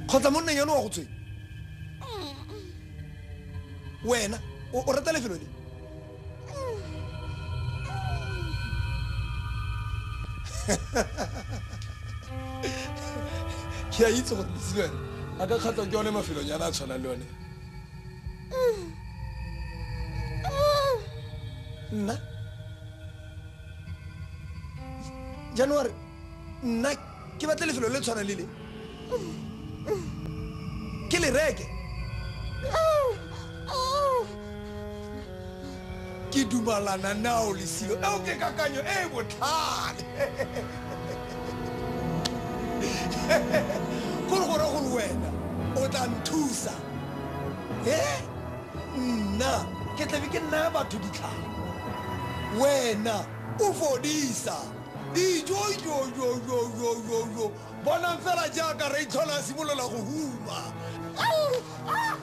Kgotsa monna yona wa go tsweng. Wena o rata lefelo le. Ke a itse gore Lesilo wena a ka kgatlwa ke yone mafelonyana a tshwanang le one. Nna January nna ke batla lefelo le tshwana le le ke le reke ke dumalana nao Lesilo eo ke kakanyo e botlhale gore go le wena o tla nthusa nna ke tlabe ke nna batho ditlhare wena o fodisa ijo bona fela jaaka re itlhola simolola go huma